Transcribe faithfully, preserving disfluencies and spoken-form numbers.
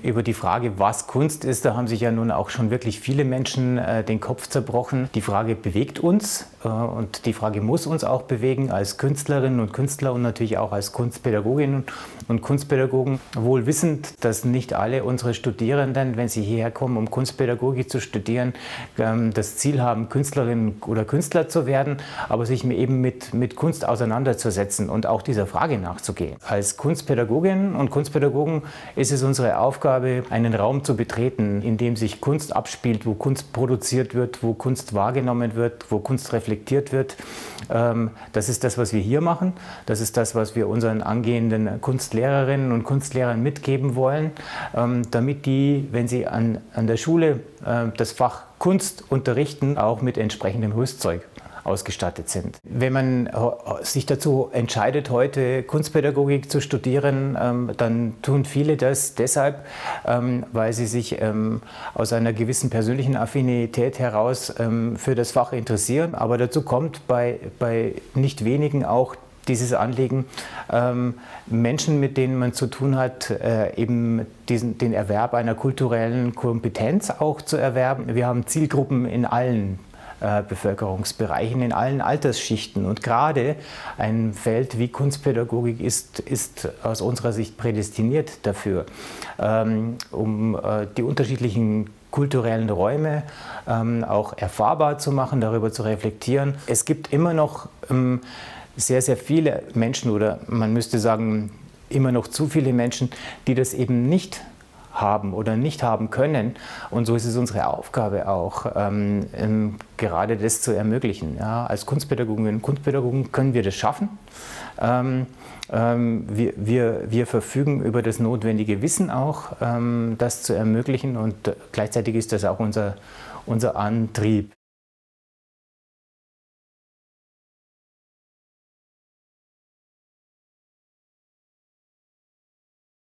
Über die Frage, was Kunst ist, da haben sich ja nun auch schon wirklich viele Menschen äh, den Kopf zerbrochen. Die Frage bewegt uns äh, und die Frage muss uns auch bewegen als Künstlerinnen und Künstler und natürlich auch als Kunstpädagoginnen und Kunstpädagogen. Wohl wissend, dass nicht alle unsere Studierenden, wenn sie hierher kommen, um Kunstpädagogik zu studieren, ähm, das Ziel haben, Künstlerinnen oder Künstler zu werden, aber sich eben mit, mit Kunst auseinanderzusetzen und auch dieser Frage nachzugehen. Als Kunstpädagoginnen und Kunstpädagogen ist es unsere Aufgabe, einen Raum zu betreten, in dem sich Kunst abspielt, wo Kunst produziert wird, wo Kunst wahrgenommen wird, wo Kunst reflektiert wird. Das ist das, was wir hier machen. Das ist das, was wir unseren angehenden Kunstlehrerinnen und Kunstlehrern mitgeben wollen, damit die, wenn sie an, an der Schule das Fach Kunst unterrichten, auch mit entsprechendem Rüstzeug ausgestattet sind. Wenn man sich dazu entscheidet, heute Kunstpädagogik zu studieren, dann tun viele das deshalb, weil sie sich aus einer gewissen persönlichen Affinität heraus für das Fach interessieren. Aber dazu kommt bei, bei nicht wenigen auch dieses Anliegen, Menschen, mit denen man zu tun hat, eben diesen, den Erwerb einer kulturellen Kompetenz auch zu erwerben. Wir haben Zielgruppen in allen Bevölkerungsbereichen, in allen Altersschichten. Und gerade ein Feld wie Kunstpädagogik ist, ist aus unserer Sicht prädestiniert dafür, ähm, um äh, die unterschiedlichen kulturellen Räume ähm, auch erfahrbar zu machen, darüber zu reflektieren. Es gibt immer noch ähm, sehr, sehr viele Menschen, oder man müsste sagen, immer noch zu viele Menschen, die das eben nicht haben oder nicht haben können. Und so ist es unsere Aufgabe auch, ähm, ähm, gerade das zu ermöglichen. Ja, als Kunstpädagoginnen und Kunstpädagogen können wir das schaffen. Ähm, ähm, wir, wir, wir verfügen über das notwendige Wissen auch, ähm, das zu ermöglichen, und gleichzeitig ist das auch unser, unser Antrieb.